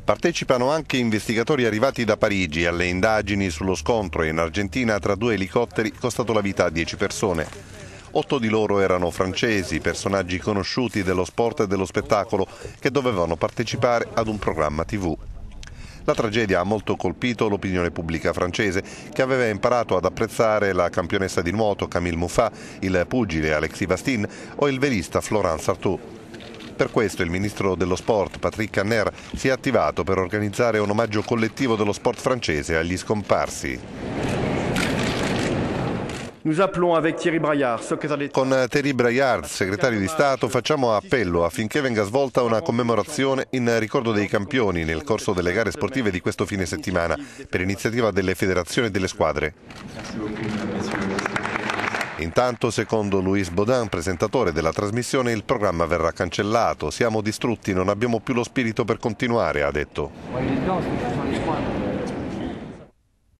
Partecipano anche investigatori arrivati da Parigi alle indagini sullo scontro in Argentina tra due elicotteri costato la vita a 10 persone. 8 di loro erano francesi, personaggi conosciuti dello sport e dello spettacolo che dovevano partecipare ad un programma TV. La tragedia ha molto colpito l'opinione pubblica francese, che aveva imparato ad apprezzare la campionessa di nuoto Camille Muffat, il pugile Alexis Bastien o il velista Florence Artaud. Per questo il ministro dello sport, Patrick Kanner, si è attivato per organizzare un omaggio collettivo dello sport francese agli scomparsi. Con Thierry Braillard, segretario di Stato, facciamo appello affinché venga svolta una commemorazione in ricordo dei campioni nel corso delle gare sportive di questo fine settimana, per iniziativa delle federazioni e delle squadre. Intanto, secondo Louis Baudin, presentatore della trasmissione, il programma verrà cancellato. Siamo distrutti, non abbiamo più lo spirito per continuare, ha detto.